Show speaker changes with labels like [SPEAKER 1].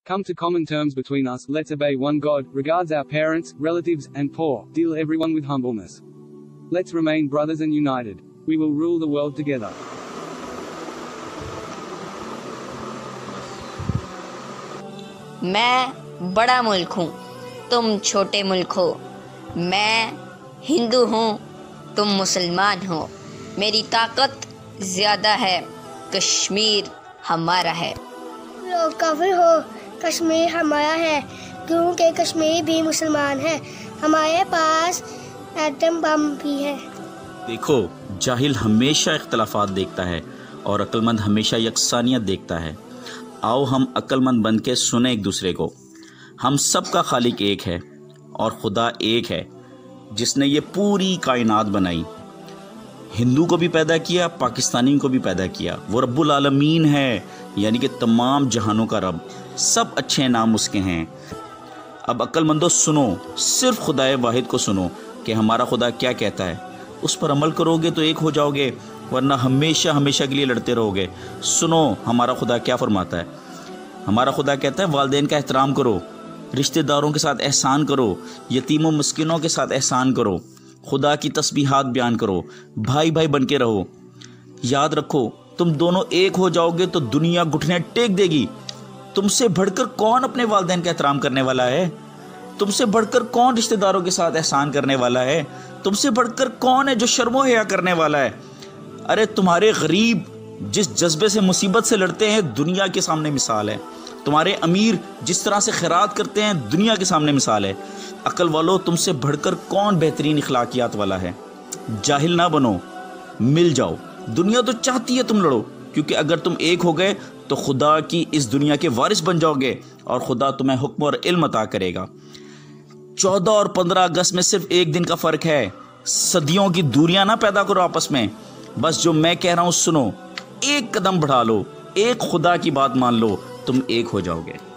[SPEAKER 1] Come to common terms between us, let's obey one God, regards our parents, relatives, and poor, deal everyone with humbleness. Let's remain brothers and united. We will rule the world together.
[SPEAKER 2] मैं बड़ा मुल्क हूँ, तुम छोटे मुल्क हो। मैं हिंदू हूँ, तुम मुसलमान हो। मेरी ताकत ज़्यादा है, कश्मीर हमारा है।
[SPEAKER 3] लोग काफिर हो, कश्मीर हमारा है, क्योंकि कश्मीर भी मुसलमान है। हमारे पास एटम बम भी है।
[SPEAKER 4] देखो, जाहिल हमेशा इख्तलाफात देखता है और अक्लमंद हमेशा यकसानियत देखता है। आओ हम अक्लमंद बन के सुने एक दूसरे को। हम सब का खालिक एक है और खुदा एक है जिसने ये पूरी कायनात बनाई। हिंदू को भी पैदा किया, पाकिस्तानी को भी पैदा किया। वो रब्बुल आलमीन है, यानी कि तमाम जहानों का रब। सब अच्छे नाम उसके हैं। अब अक्लमंदो सुनो, सिर्फ खुदाए वाहिद को सुनो कि हमारा खुदा क्या कहता है। उस पर अमल करोगे तो एक हो जाओगे, वरना हमेशा हमेशा के लिए लड़ते रहोगे। सुनो हमारा खुदा क्या फरमाता है। हमारा खुदा कहता है वालिदैन का एहतराम करो, रिश्तेदारों के साथ एहसान करो, यतीमों मिस्किनों के साथ एहसान करो, खुदा की तस्बीहात बयान करो, भाई भाई बन के रहो। याद रखो, तुम दोनों एक हो जाओगे तो दुनिया घुटने टेक देगी। तुमसे बढ़कर कौन अपने वालिदैन का एहतराम करने वाला है? तुमसे बढ़कर कौन रिश्तेदारों के साथ एहसान करने वाला है? तुमसे बढ़कर कौन है जो शर्मो हया करने वाला है? अरे तुम्हारे गरीब जिस जज्बे से मुसीबत से लड़ते हैं, दुनिया के सामने मिसाल है। तुम्हारे अमीर जिस तरह से खैरात करते हैं, दुनिया के सामने मिसाल है। अक्ल वालों, तुमसे बढ़कर कौन बेहतरीन इखलाकियात वाला है? जाहिल ना बनो, मिल जाओ। दुनिया तो चाहती है तुम लड़ो, क्योंकि अगर तुम एक हो गए तो खुदा की इस दुनिया के वारिस बन जाओगे और खुदा तुम्हें हुक्म और इल्म अता करेगा। 14 और 15 अगस्त में सिर्फ एक दिन का फ़र्क है। सदियों की दूरियां ना पैदा करो आपस में। बस जो मैं कह रहा हूँ सुनो, एक कदम बढ़ा लो, एक खुदा की बात मान लो, तुम एक हो जाओगे।